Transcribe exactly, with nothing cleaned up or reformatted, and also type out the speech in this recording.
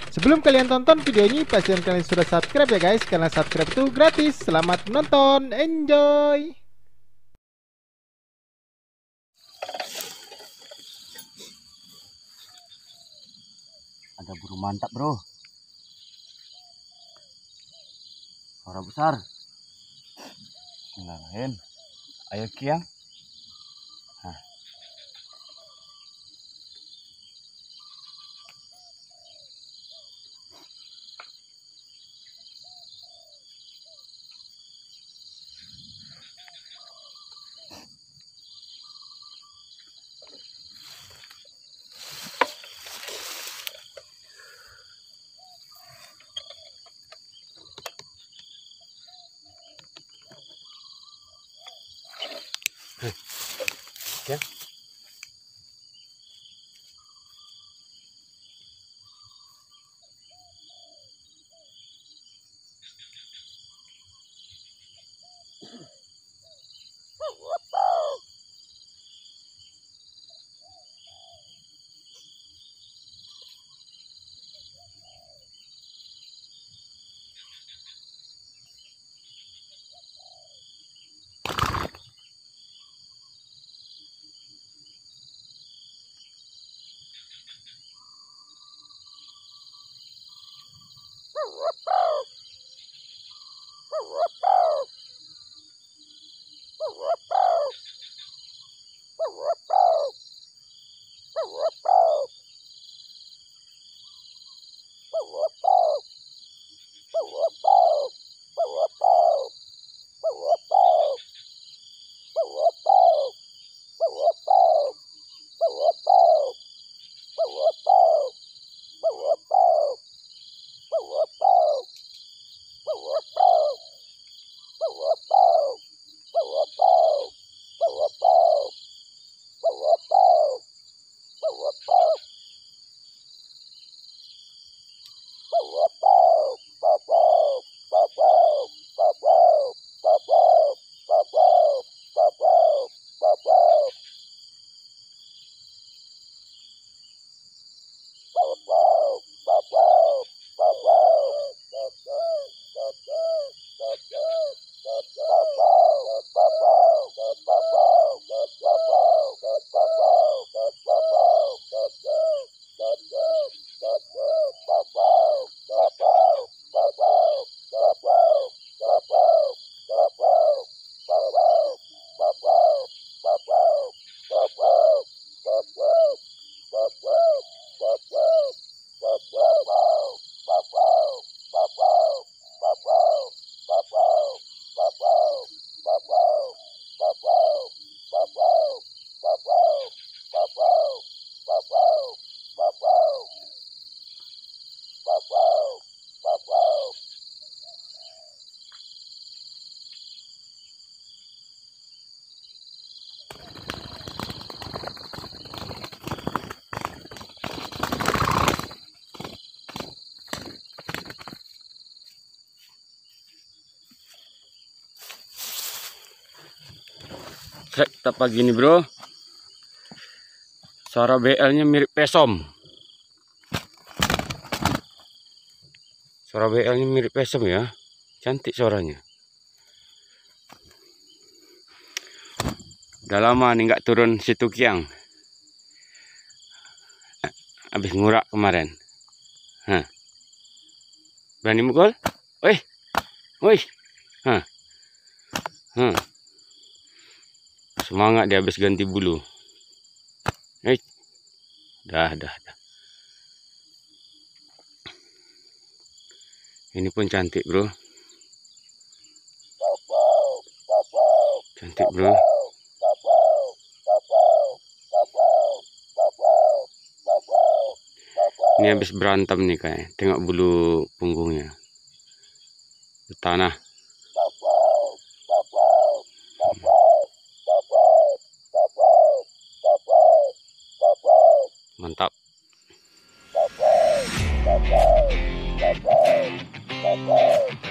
Sebelum kalian tonton video ini, pastikan kalian sudah subscribe ya guys, karena subscribe itu gratis. Selamat menonton, enjoy. Ada burung mantap bro, suara besar. Bismillahirrahmanirrahim. Ayo Kiang. Nah. Kiang. Kita pagi ini bro, suara B L-nya mirip pesom. Suara B L-nya mirip pesom ya, cantik suaranya. Udah lama nih nggak turun situ Kiang, habis ngurak kemarin. Hah. Berani mukul? Wih, wih, hah, hah. Semangat dia habis ganti bulu. Eh, dah, dah, dah. Ini pun cantik bro. Cantik bro. Ini habis berantem nih kayak. Tengok bulu punggungnya. Di tanah. Mantap. Bye-bye. Bye-bye. Bye-bye.